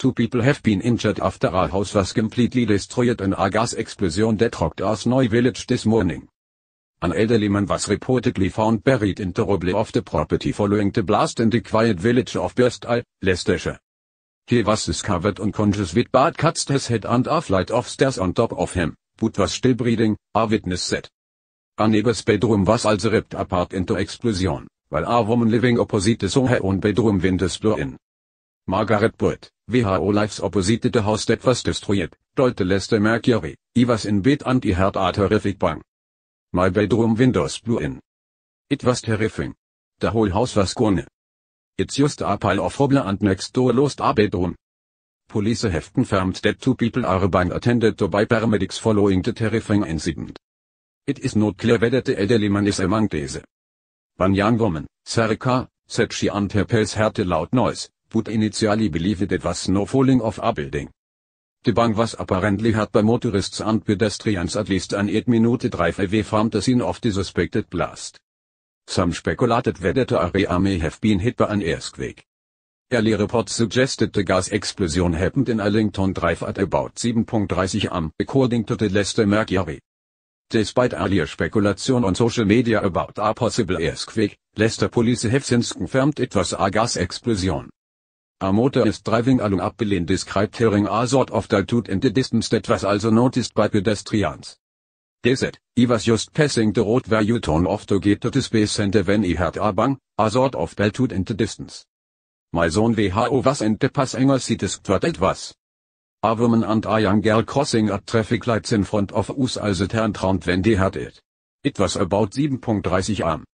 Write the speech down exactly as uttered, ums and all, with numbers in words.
two people have been injured after a house was completely destroyed in a gas explosion that rocked Arsnoy village this morning. An elderly man was reportedly found buried in the rubble of the property following the blast in the quiet village of Birstall, Leicestershire. He was discovered unconscious with blood cuts to his head and a flight of stairs on top of him, but was still breathing, a witness said. A neighbor's bedroom was also ripped apart in the explosion, while a woman living opposite saw her own bedroom windows blow in. Margaret Britt, W H O lives opposite the house that was destroyed, told the Leicester Mercury. "I was in bed and I heard a terrific bang. My bedroom windows blew in. It was terrifying. The whole house was gone. It's just a pile of rubble and next door lost a bedroom." Police have confirmed that two people are being attended to by paramedics following the terrifying incident. It is not clear whether the elderly man is among these. One young woman, Sarah Carr, said she and her pals heard a loud noise, but initially believed it was snow falling off a building. The bang was apparently heard by motorists and pedestrians at least an eight minute drive away from the scene of the suspected blast. Some speculated whether the area may have been hit by an earthquake. Early reports suggested the gas explosion happened in Allington Drive at about seven thirty a m, according to the Leicester Mercury. Despite earlier speculation on social media about a possible earthquake, Leicester police have since confirmed it was a gas explosion. A motorist driving along Upper Lane described hearing a sort of dull toot in the distance that was also noticed by pedestrians. They said, "I was just passing the road where you turn off to get to the Space Center when I heard a bang, a sort of bell toot in the distance. My son W H O was in the passenger seat asked what it was. A woman and a young girl crossing at traffic lights in front of us also turned round when they heard it. It was about seven thirty a m.